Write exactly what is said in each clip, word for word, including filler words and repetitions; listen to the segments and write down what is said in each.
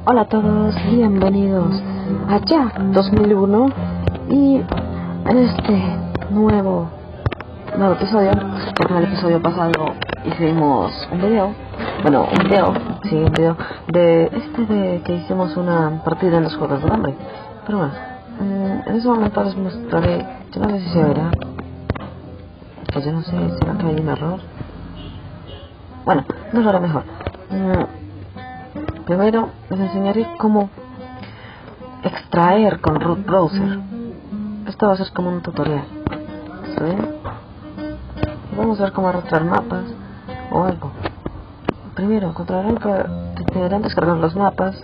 Hola a todos, bienvenidos a Jack dos mil uno y en este nuevo nuevo episodio, porque en el episodio pasado hicimos un video, bueno, un video, sí, un video de este de que hicimos una partida en los Juegos del Hambre, pero bueno, en ese momento les mostraré, yo no sé si se verá, pues yo no sé, será que hay un error, bueno, no lo haré mejor. Primero les enseñaré cómo extraer con root browser. Esto va a ser como un tutorial. ¿Está bien? Vamos a ver cómo arrastrar mapas o algo. Primero encontrarán que deberán descargar los mapas.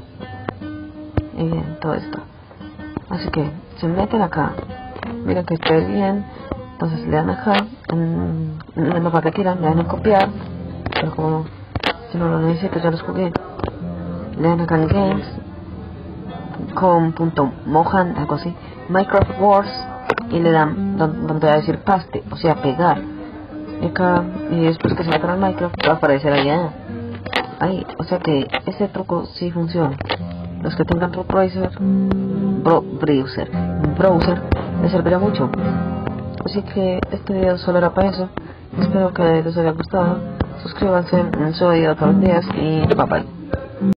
Y bien, todo esto. Así que se meten acá. Miren que esté bien. Entonces le dan acá en, en el mapa que quieran, le dan en copiar. Pero como si no lo necesito ya lo jugué. Le dan acá en Games con punto mohan, algo así, Minecraft Wars, y le dan donde va a decir paste, o sea pegar, y acá, y después que se metan al Minecraft va a aparecer allá, ahí, o sea que ese truco sí funciona. Los que tengan root browser, bro, browser, browser, les servirá mucho. Así que este video solo era para eso. Espero que les haya gustado. Suscríbanse, soy otros días y bye bye.